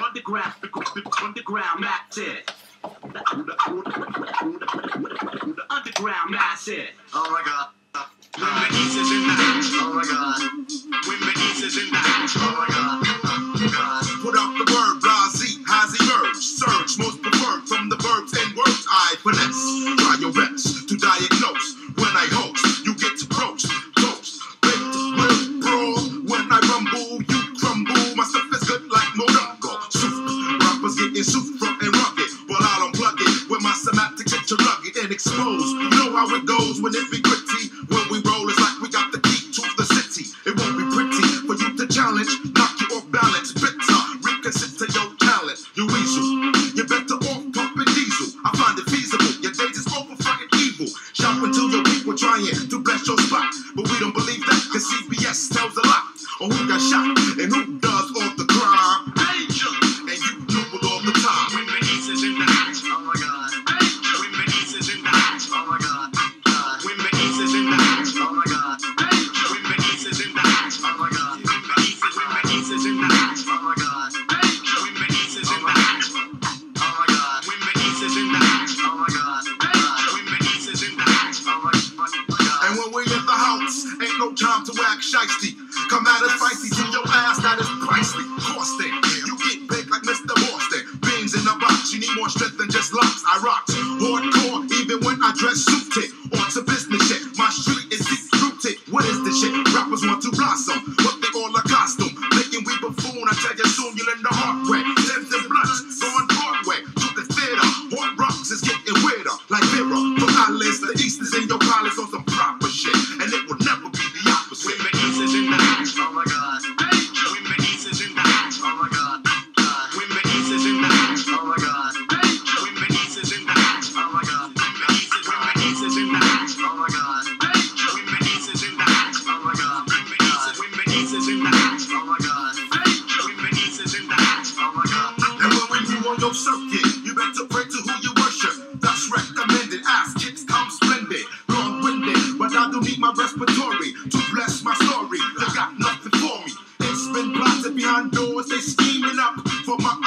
underground massive. The underground massive. Oh my God. Women East is in the house. Oh my God. Women East is in the house. Oh my God. Put out the word, Blasi has emerged. Surge, most preferred from the verbs and words I finesse. Try your best to diagnose. When I host, you get to roast. Toast, baked, grilled, brawl. When I rumble, you crumble. My stuff is good like Morongo. Soup, rappers getting soup from and rugged. While I unplug it with my semantics get you rugged and exposed. You know how it goes when it be gritty. When we roll, it's like we got the key to the city. It won't be pretty for you to challenge. Knock you off balance, bitter. Reconsider your talent. You weasel. You're better off pumping diesel. I find it feasible. Your days is over fucking evil. Shout until your people trying to bless your spot. But we don't believe that because CBS tells a lot. Or who got shot and who does all the crime. Danger. And you dribble all the time. Women East is in the house. Oh my God. Danger. Women East is in the house. Oh my God. Women East is in the house. Oh my God. Danger. Women East is in the house. Oh my God. Women East is in the house. Oh my God. Danger. Women East is in the house. Oh my God. Women East is in the house. Oh my God. Danger. Women East is in the house. Oh my God. And when we in the house, ain't no time to act shiesty. Come at us feisty to your ass, that is pricey. Costing, you get big like Mr. Boston. Beans in a box, you need more strength than just locks. I rock hardcore, even when I dress suited. On to business shit, my street is deep rooted. What is this shit? Rappers want to blossom, but they all a costume. Thinking we buffoon, I tell you soon you'll learn the hard way. Stems and blunts, going Broadway to the theater. Hard rocks is getting weirder, like Vera. From Alice, the East is in your palace on some proper shit, and it will never be the opposite. Women East is in the house. Oh my God. Danger. Women East is in the house. Oh my God. Women East is in the house. Oh my God. Danger. Women East is in the house. Oh my God. Women East is in the house. Oh my God. Danger. Women East is in the house. Oh my God. Women East is in the house. Oh my God. Danger. Women East is in the house. Oh my God. And when you on your circuit, you better pray to who you worship. That's recommended. Ass kicks come splendid. Long-winded, but I don't need my respiratory to bless my story. They got nothing for me. It's been plotted behind doors. They scheming up for my